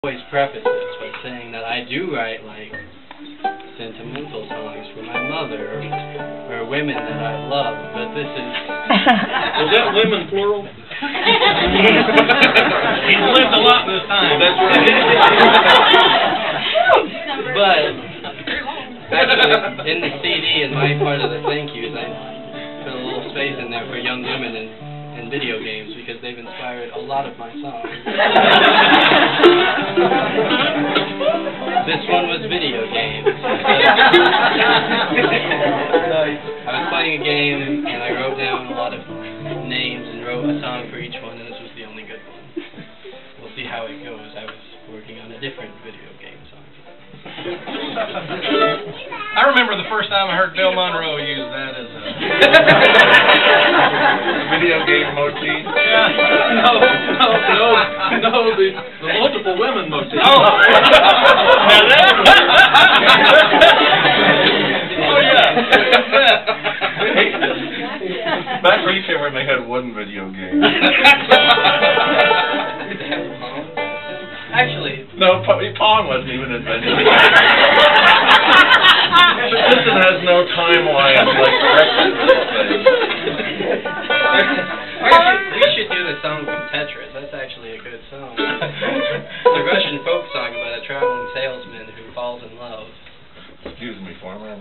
always preface this by saying that I do write, like, sentimental songs for my mother, or women that I love, but this is... Was that women plural? He's lived a lot this time. That's right. But, actually, in the CD, in my part of the thank yous, I put a little space in there for young women in video games, because they've inspired a lot of my songs. This one was video games. I was playing a game, and I wrote down a lot of names and wrote a song for each one, and this was the only good one. We'll see how it goes. I was working on a different video game song. I remember the first time I heard Bill Monroe use that as a video game motif. Yeah. No, the multiple women motif. Oh, now that. Oh yeah. Back when you came when they had one video game. Actually, no, Pong wasn't even invented. Tristan has no timeline like record for this thing. We should do the song from Tetris. That's actually a good song. It's a Russian folk song about a traveling salesman who falls in love. Excuse me, Foreman.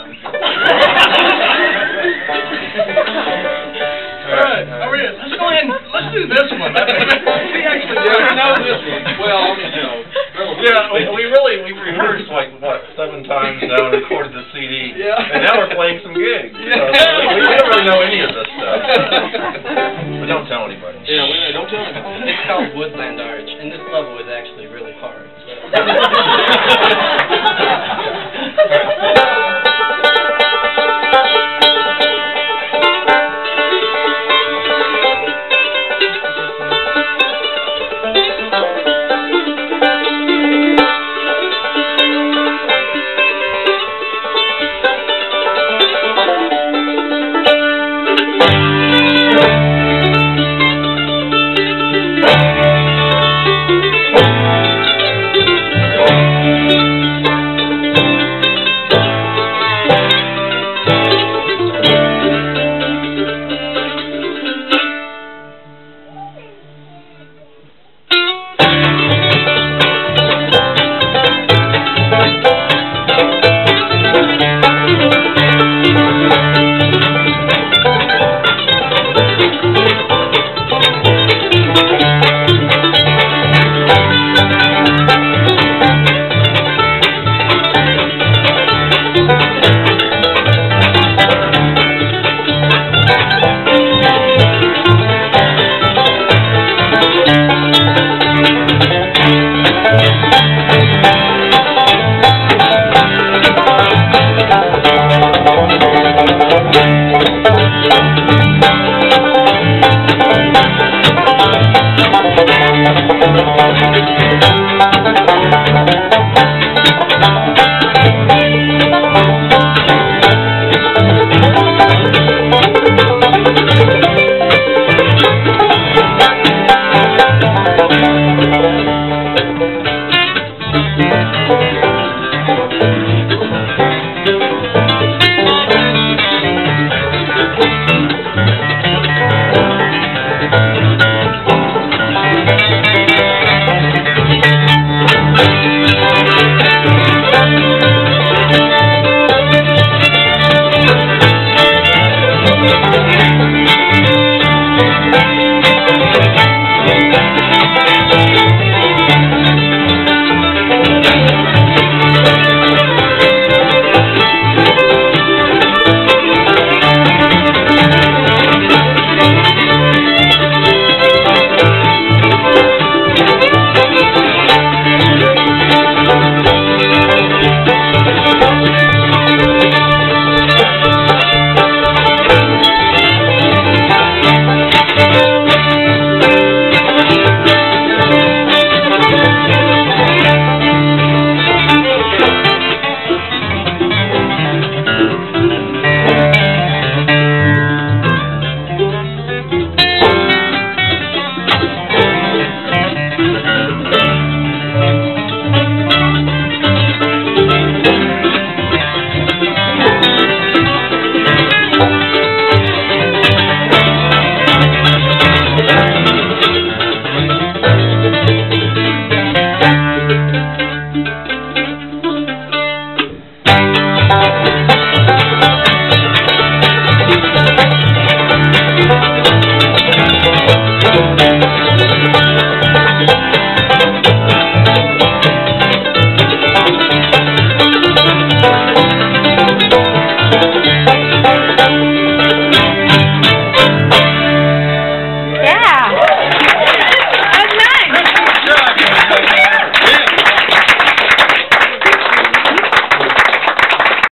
Alright, let's go ahead and let's do this one. We actually know this one. Well, yeah, we rehearsed like what 7 times now and recorded the CD. Yeah. And now we're playing some gigs. Yeah. So we don't really know any of this stuff. But don't tell anybody. Yeah, don't tell anybody. It's called Woodland Arch, and this level is actually really hard. So.